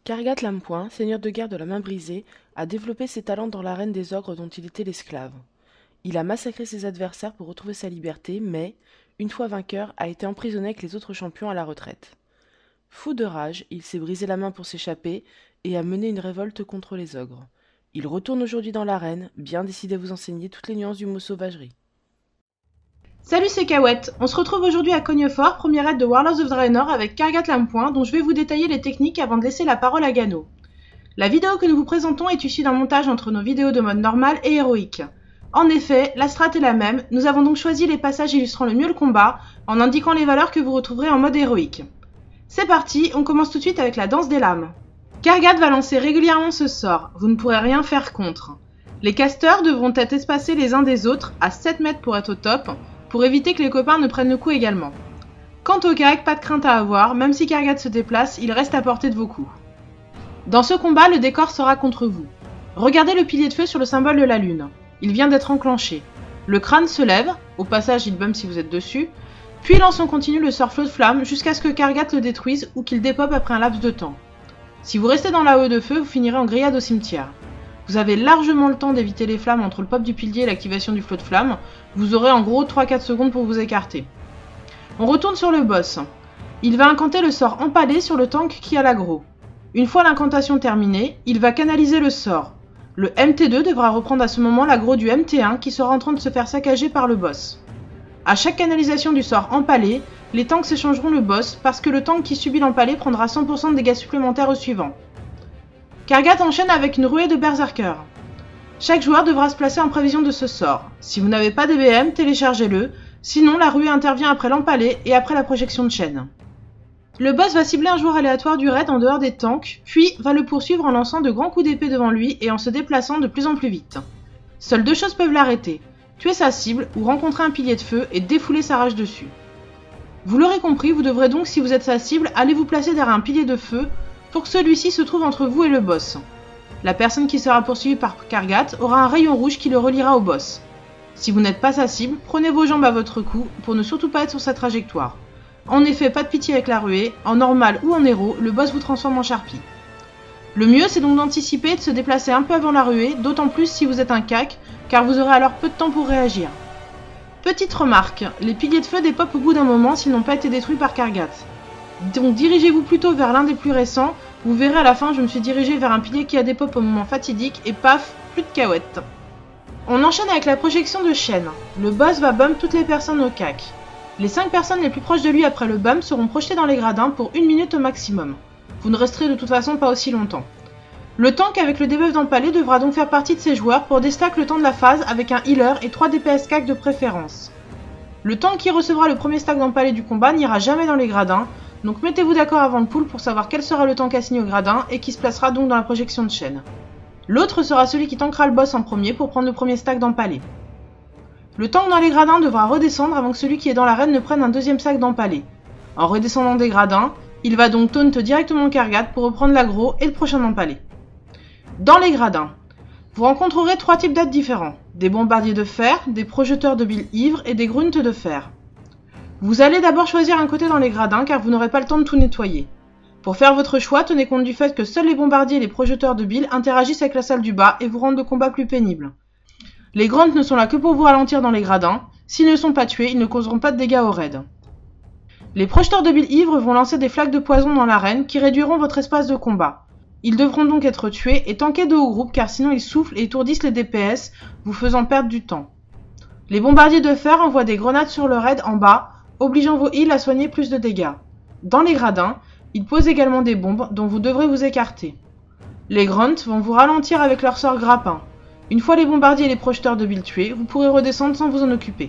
Kargat Lampoing, seigneur de guerre de la main brisée, a développé ses talents dans l'arène des ogres dont il était l'esclave. Il a massacré ses adversaires pour retrouver sa liberté, mais, une fois vainqueur, a été emprisonné avec les autres champions à la retraite. Fou de rage, il s'est brisé la main pour s'échapper et a mené une révolte contre les ogres. Il retourne aujourd'hui dans l'arène, bien décidé à vous enseigner toutes les nuances du mot sauvagerie. Salut, c'est Kawet. On se retrouve aujourd'hui à Cognefort, première raid de Warlords of Draenor avec Kargat Lampoing, dont je vais vous détailler les techniques avant de laisser la parole à Gano. La vidéo que nous vous présentons est issue d'un montage entre nos vidéos de mode normal et héroïque. En effet, la strat est la même, nous avons donc choisi les passages illustrant le mieux le combat, en indiquant les valeurs que vous retrouverez en mode héroïque. C'est parti, on commence tout de suite avec la danse des lames. Kargat va lancer régulièrement ce sort, vous ne pourrez rien faire contre. Les casteurs devront être espacés les uns des autres, à 7 mètres pour être au top, pour éviter que les copains ne prennent le coup également. Quant au Karg, pas de crainte à avoir, même si Kargat se déplace, il reste à portée de vos coups. Dans ce combat, le décor sera contre vous. Regardez le pilier de feu sur le symbole de la lune. Il vient d'être enclenché. Le crâne se lève, au passage il bump si vous êtes dessus, puis lance en continu le sort flot de flamme jusqu'à ce que Kargat le détruise ou qu'il dépop après un laps de temps. Si vous restez dans la haie de feu, vous finirez en grillade au cimetière. Vous avez largement le temps d'éviter les flammes entre le pop du pilier et l'activation du flot de flamme. Vous aurez en gros 3-4 secondes pour vous écarter. On retourne sur le boss. Il va incanter le sort empalé sur le tank qui a l'aggro. Une fois l'incantation terminée, il va canaliser le sort. Le MT2 devra reprendre à ce moment l'aggro du MT1 qui sera en train de se faire saccager par le boss. À chaque canalisation du sort empalé, les tanks s'échangeront le boss parce que le tank qui subit l'empalé prendra 100% de dégâts supplémentaires au suivant. Kargat enchaîne avec une ruée de berserker. Chaque joueur devra se placer en prévision de ce sort. Si vous n'avez pas d'EBM, téléchargez-le, sinon la ruée intervient après l'empalé et après la projection de chaîne. Le boss va cibler un joueur aléatoire du raid en dehors des tanks, puis va le poursuivre en lançant de grands coups d'épée devant lui et en se déplaçant de plus en plus vite. Seules deux choses peuvent l'arrêter, tuer sa cible ou rencontrer un pilier de feu et défouler sa rage dessus. Vous l'aurez compris, vous devrez donc, si vous êtes sa cible, aller vous placer derrière un pilier de feu pour que celui-ci se trouve entre vous et le boss. La personne qui sera poursuivie par Kargat aura un rayon rouge qui le reliera au boss. Si vous n'êtes pas sa cible, prenez vos jambes à votre cou pour ne surtout pas être sur sa trajectoire. En effet, pas de pitié avec la ruée, en normal ou en héros, le boss vous transforme en charpie. Le mieux c'est donc d'anticiper et de se déplacer un peu avant la ruée, d'autant plus si vous êtes un cac, car vous aurez alors peu de temps pour réagir. Petite remarque, les piliers de feu dépopent au bout d'un moment s'ils n'ont pas été détruits par Kargat. Donc dirigez-vous plutôt vers l'un des plus récents, vous verrez à la fin je me suis dirigé vers un pilier qui a dépop au moment fatidique et paf, plus de Kawet. On enchaîne avec la projection de chaîne. Le boss va bump toutes les personnes au cac. Les 5 personnes les plus proches de lui après le bump seront projetées dans les gradins pour 1 minute au maximum. Vous ne resterez de toute façon pas aussi longtemps. Le tank avec le debuff d'empalé devra donc faire partie de ces joueurs pour déstack le temps de la phase avec un healer et 3 DPS cac de préférence. Le tank qui recevra le premier stack d'empalé du combat n'ira jamais dans les gradins, donc mettez-vous d'accord avant le pool pour savoir quel sera le tank assigné au gradin et qui se placera donc dans la projection de chaîne. L'autre sera celui qui tankera le boss en premier pour prendre le premier stack d'empalé. Le tank dans les gradins devra redescendre avant que celui qui est dans l'arène ne prenne un deuxième stack d'empalé. En redescendant des gradins, il va donc taunt directement Kargat pour reprendre l'aggro et le prochain empalé. Dans les gradins, vous rencontrerez 3 types d'aides différents, des bombardiers de fer, des projeteurs de billes ivres et des grunts de fer. Vous allez d'abord choisir un côté dans les gradins car vous n'aurez pas le temps de tout nettoyer. Pour faire votre choix, tenez compte du fait que seuls les bombardiers et les projeteurs de billes interagissent avec la salle du bas et vous rendent le combat plus pénible. Les grunts ne sont là que pour vous ralentir dans les gradins, s'ils ne sont pas tués, ils ne causeront pas de dégâts au raid. Les projeteurs de billes ivres vont lancer des flaques de poison dans l'arène qui réduiront votre espace de combat. Ils devront donc être tués et tankés de haut groupe car sinon ils soufflent et étourdissent les DPS, vous faisant perdre du temps. Les bombardiers de fer envoient des grenades sur le raid en bas, obligeant vos heals à soigner plus de dégâts. Dans les gradins, ils posent également des bombes dont vous devrez vous écarter. Les grunts vont vous ralentir avec leur sort grappin. Une fois les bombardiers et les projeteurs de billes tués, vous pourrez redescendre sans vous en occuper.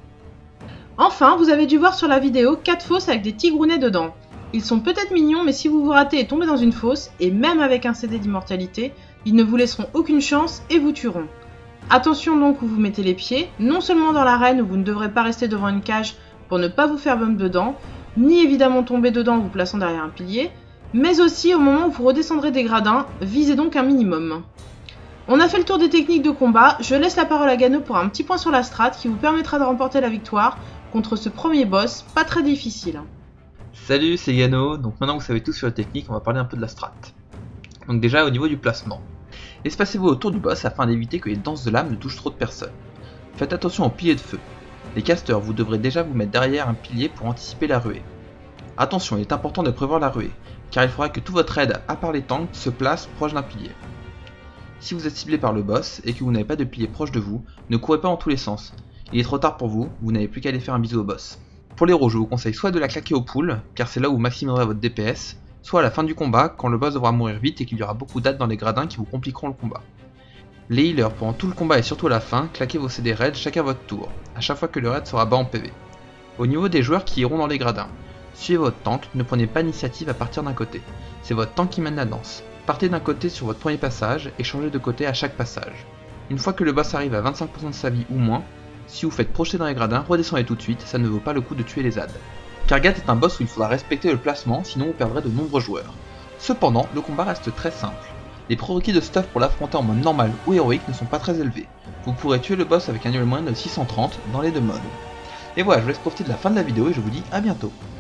Enfin, vous avez dû voir sur la vidéo 4 fosses avec des tigrounets dedans. Ils sont peut-être mignons, mais si vous vous ratez et tombez dans une fosse, et même avec un CD d'immortalité, ils ne vous laisseront aucune chance et vous tueront. Attention donc où vous mettez les pieds, non seulement dans l'arène où vous ne devrez pas rester devant une cage pour ne pas vous faire bump dedans, ni évidemment tomber dedans en vous plaçant derrière un pilier, mais aussi au moment où vous redescendrez des gradins, visez donc un minimum. On a fait le tour des techniques de combat, je laisse la parole à Gano pour un petit point sur la strat qui vous permettra de remporter la victoire contre ce premier boss, pas très difficile. Salut, c'est Yano. Donc maintenant que vous savez tout sur la technique, on va parler un peu de la strat. Donc déjà au niveau du placement. Espacez-vous autour du boss afin d'éviter que les danses de l'âme ne touchent trop de personnes. Faites attention aux piliers de feu. Les casteurs, vous devrez déjà vous mettre derrière un pilier pour anticiper la ruée. Attention, il est important de prévoir la ruée, car il faudra que tout votre aide, à part les tanks, se place proche d'un pilier. Si vous êtes ciblé par le boss et que vous n'avez pas de pilier proche de vous, ne courez pas dans tous les sens. Il est trop tard pour vous, vous n'avez plus qu'à aller faire un bisou au boss. Pour l'héros, je vous conseille soit de la claquer au pool, car c'est là où vous maximiserez votre DPS, soit à la fin du combat, quand le boss devra mourir vite et qu'il y aura beaucoup d'adds dans les gradins qui vous compliqueront le combat. Les healers, pendant tout le combat et surtout à la fin, claquez vos CD raids chacun à votre tour, à chaque fois que le raid sera bas en PV. Au niveau des joueurs qui iront dans les gradins, suivez votre tank, ne prenez pas l'initiative à partir d'un côté. C'est votre tank qui mène la danse. Partez d'un côté sur votre premier passage et changez de côté à chaque passage. Une fois que le boss arrive à 25% de sa vie ou moins, si vous faites projeter dans les gradins, redescendez tout de suite, ça ne vaut pas le coup de tuer les adds. Kargat est un boss où il faudra respecter le placement, sinon vous perdrez de nombreux joueurs. Cependant, le combat reste très simple. Les prérequis de stuff pour l'affronter en mode normal ou héroïque ne sont pas très élevés. Vous pourrez tuer le boss avec un niveau moyen de 630 dans les deux modes. Et voilà, je vous laisse profiter de la fin de la vidéo et je vous dis à bientôt.